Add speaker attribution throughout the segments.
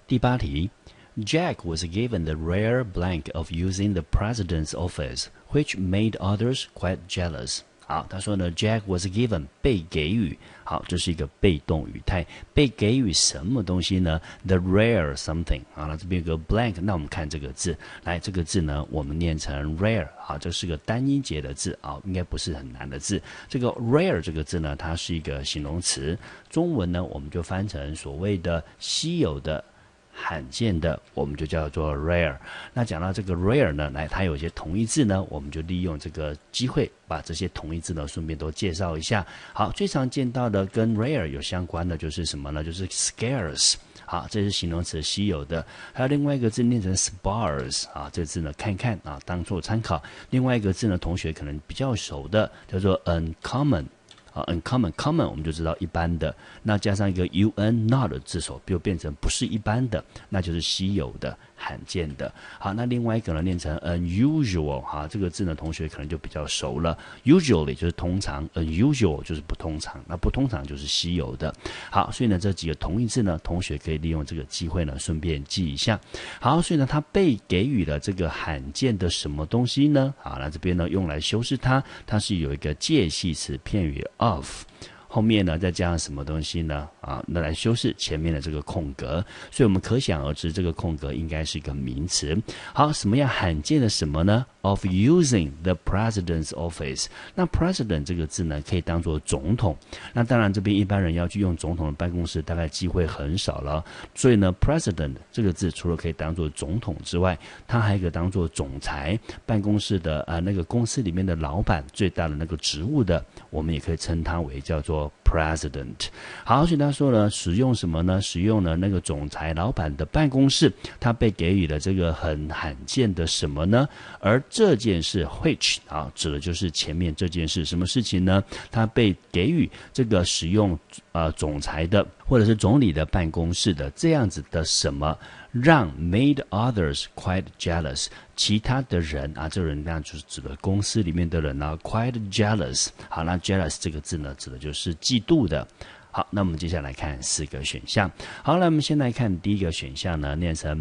Speaker 1: 第8题 Jack was given the rare blank of using the president's office, which made others quite jealous. 好，他说呢 Jack was given 被给予，好，这是一个被动语态，被给予什么东西呢 The rare something， 好，那这边有个 blank， 那我们看这个字，来这个字呢我们念成 rare， 好，这是个单音节的字，好，应该不是很难的字。这个 rare 这个字呢它是一个形容词，中文呢我们就翻成所谓的稀有的罕见的，我们就叫做 rare。 那讲到这个 rare 呢，来它有一些同义字呢，我们就利用这个机会把这些同义字呢顺便都介绍一下。好，最常见到的跟 rare 有相关的就是什么呢？就是 scarce， 好，这是形容词稀有的。还有另外一个字念成 sparse， 啊，这个字呢看看啊，当做参考。另外一个字呢同学可能比较熟的叫做 uncommon，uncommon 我们就知道一般的，那加上一个 un not 的字首就变成不是一般的，那就是稀有的罕见的。好，那另外一个呢念成 unusual， 好，这个字呢同学可能就比较熟了， usually 就是通常， unusual 就是不通常，那不通常就是稀有的。好，所以呢这几个同义字呢同学可以利用这个机会呢顺便记一下。好，所以呢他被给予了这个罕见的什么东西呢？好，那这边呢用来修饰它，它是有一个介系词片语 of，后面呢再加上什么东西呢？啊，那来修饰前面的这个空格，所以我们可想而知这个空格应该是一个名词。好，什么样罕见的什么呢？ Of using the president's office， 那 president 这个字呢可以当作总统，那当然这边一般人要去用总统的办公室大概机会很少了，所以呢 president 这个字除了可以当作总统之外，它还可以当作总裁，办公室的那个公司里面的老板最大的那个职务的，我们也可以称它为叫做 president。 好，所以他说了使用什么呢？使用了那个总裁老板的办公室，他被给予了这个很罕见的什么呢？而这件事 which 啊，指的就是前面这件事，什么事情呢？他被给予这个使用总裁的或者是总理的办公室的这样子的什么，让 made others quite jealous， 其他的人啊，这人那就是指的公司里面的人啊 quite jealous。 好，那 jealous 这个字呢指的就是嫉妒的。好，那我们接下来看4个选项。好，那我们先来看第一个选项呢，念成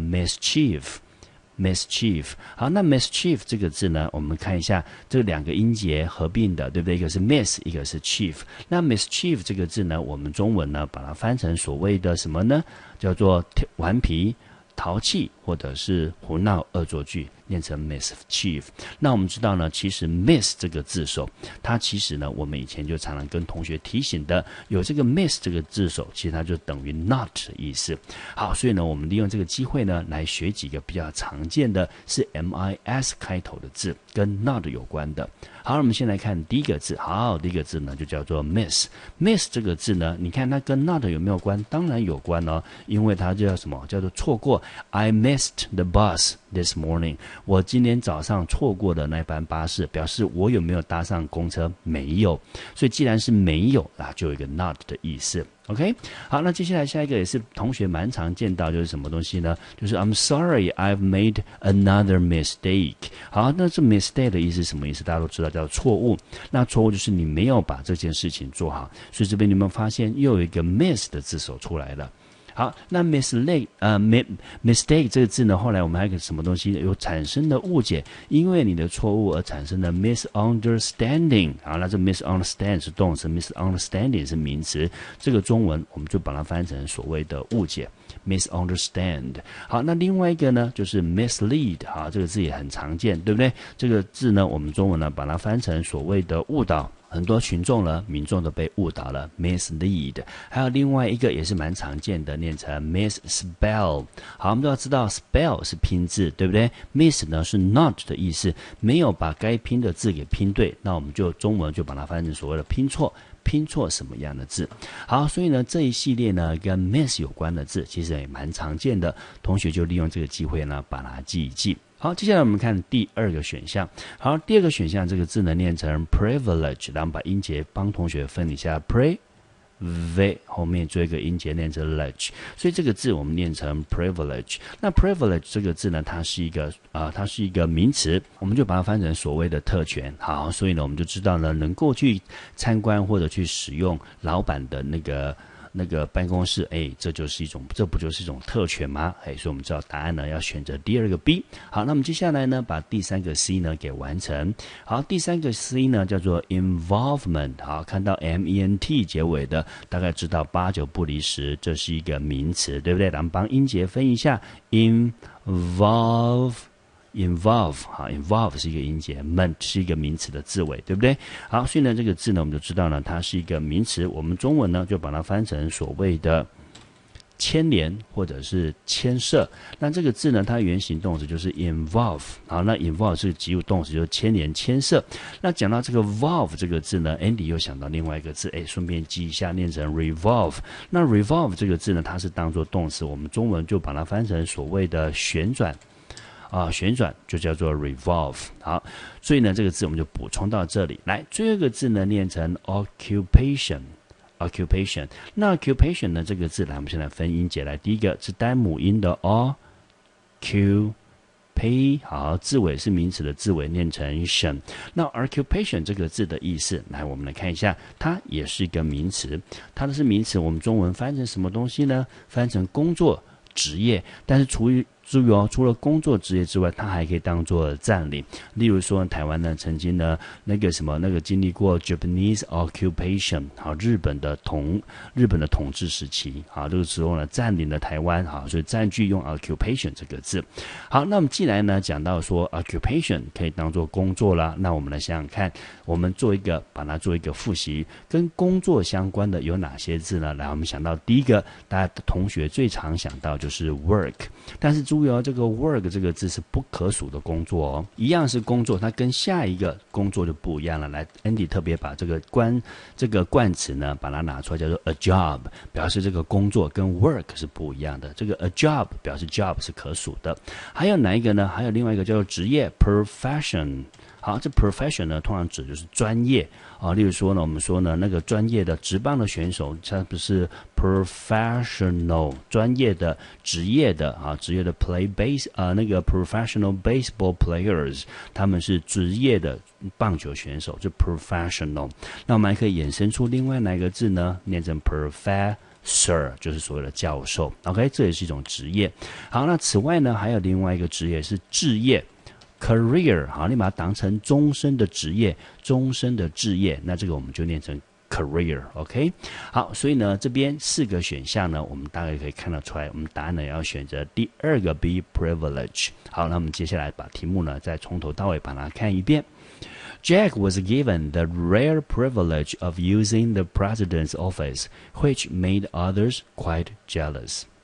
Speaker 1: mischief。 好，那 mischief 这个字呢，我们看一下这2个音节合并的，对不对？一个是 miss， 一个是 chief。 那 mischief 这个字呢，我们中文呢把它翻成所谓的什么呢？叫做顽皮、淘气或者是胡闹恶作剧，念成 mischief。 那我们知道呢，其实 miss 这个字首，它其实呢我们以前就常常跟同学提醒的，有这个 miss 这个字首，其实它就等于 not 的意思。好，所以呢我们利用这个机会呢来学几个比较常见的是 mis 开头的字，跟 not 有关的。好，我们先来看第一个字。好，第一个字呢就叫做 miss。 miss 这个字呢，你看它跟 not 有没有关？当然有关哦，因为它叫什么？叫做错过。 I missed the bus this morning， 我今天早上错过的那班巴士，表示我有没有搭上公车？没有。所以既然是没有啊，就有一个 not 的意思。OK， 好，那接下来下一个也是同学蛮常见到，就是什么东西呢？就是 I'm sorry I've made another mistake。 好，那这 mistake 的意思是什么意思？大家都知道叫错误。那错误就是你没有把这件事情做好，所以这边你有没有发现又有一个 miss 的字首出来了？好，那 mistake 这个字呢，后来我们还有个什么东西有产生的误解，因为你的错误而产生的 misunderstanding。 好，那这 misunderstand 是动词， misunderstanding 是名词，这个中文我们就把它翻成所谓的误解 misunderstand。 好，那另外一个呢就是 mislead。 好，这个字也很常见，对不对？这个字呢我们中文呢把它翻成所谓的误导，很多民众都被误导了 mislead。 还有另外一个也是蛮常见的，念成 misspell。 好，我们都要知道 spell 是拼字，对不对？ miss 呢是 not 的意思，没有把该拼的字给拼对，那我们就中文就把它翻成所谓的拼错什么样的字。好，所以呢这一系列呢跟 miss 有关的字其实也蛮常见的，同学就利用这个机会呢把它记一记。好，接下来我们看第2个选项。好，第2个选项这个字呢念成 privilege， 然后把音节帮同学分一下 v 后面做一个音节念成 ledge， 所以这个字我们念成 privilege。 那 privilege 这个字呢，它是一个名词，我们就把它翻成所谓的特权。好，所以呢我们就知道呢，能够去参观或者去使用老板的那个那个办公室，这不就是一种特权吗？所以我们知道答案呢要选择第二个 B。好，那么接下来呢，把第三个 C 呢给完成。好，第三个 C 呢叫做 involvement。好，看到 ment 结尾的，大概知道8、9不离10，这是一个名词，对不对？咱们帮音节分一下 ，involve。好 ，involve 是一个音节 ，ment 是一个名词的字尾，对不对？好，所以呢，这个字呢，我们就知道呢，它是一个名词。我们中文呢，就把它翻成所谓的牵连或者是牵涉。那这个字呢，它原形动词就是 involve。好，那 involve 是及物动词，就是牵连、牵涉。那讲到这个 volve 这个字呢 ，Andy 又想到另外一个字，顺便记一下，念成 revolve。那 revolve 这个字呢，它是当作动词，我们中文就把它翻成所谓的旋转。旋转就叫做 revolve。好，所以呢，这个字我们就补充到这里。来，最后一个字呢，念成 occupation。那 occupation 呢，这个字来，我们现在分音节来。第一个是单母音的 occupation，好，字尾是名词的字尾，念成 tion。那 occupation 这个字的意思，来，我们来看一下，它也是一个名词。它的是名词，我们中文翻成什么东西呢？翻成工作、职业。但是注意哦，除了工作职业之外，它还可以当作占领。例如说，台湾呢曾经呢那个经历过 Japanese occupation， 好，日本的统治时期，好，这个时候呢占领了台湾，好，所以占据用 occupation 这个字。好，那我们既然呢讲到说 occupation 可以当作工作啦，那我们来想想看，我们把它做一个复习，跟工作相关的有哪些字呢？来，我们想到第一个，大家的同学最常想到就是 work， 但是注意哦，这个 work 这个字是不可数的工作哦，一样是工作，它跟下一个工作就不一样了。来 ，Andy 特别把这个冠词呢，把它拿出来，叫做 a job， 表示这个工作跟 work 是不一样的。这个 a job 表示 job 是可数的。还有哪一个呢？还有另外一个叫做职业 profession。好，这 profession 呢，通常指就是专业啊。例如说呢，我们说呢，那个专业的职棒的选手，他不是 professional 专业的、职业的啊，职业的 那个 professional baseball players， 他们是职业的棒球选手，就 professional。那我们还可以衍生出另外哪一个字呢？念成 professor， 就是所谓的教授。OK， 这也是一种职业。好，那此外呢，还有另外一个职业是志业。career， 好，你把它当成终身的职业、终身的志业，那这个我们就念成 career，OK？ 好，所以呢，这边4个选项呢，我们大概可以看得出来，我们答案呢要选择第2个 B privilege。好，那我们接下来把题目呢再从头到尾把它看一遍。Jack was given the rare privilege of using the president's office, which made others quite jealous.